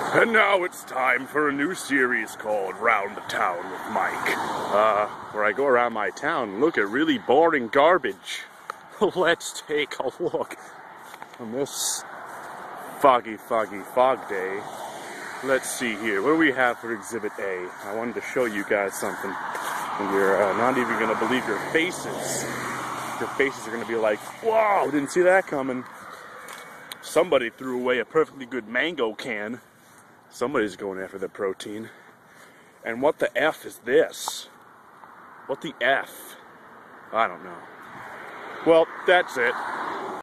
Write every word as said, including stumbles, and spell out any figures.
And now it's time for a new series called Round the Town with Mike, uh, where I go around my town and look at really boring garbage. Let's take a look on this foggy, foggy fog day. Let's see here, what do we have for Exhibit A? I wanted to show you guys something, and you're uh, not even going to believe your faces. Your faces are going to be like, whoa, didn't see that coming. Somebody threw away a perfectly good mango can. Somebody's going after the protein. And what the F is this? What the F? I don't know. Well, that's it.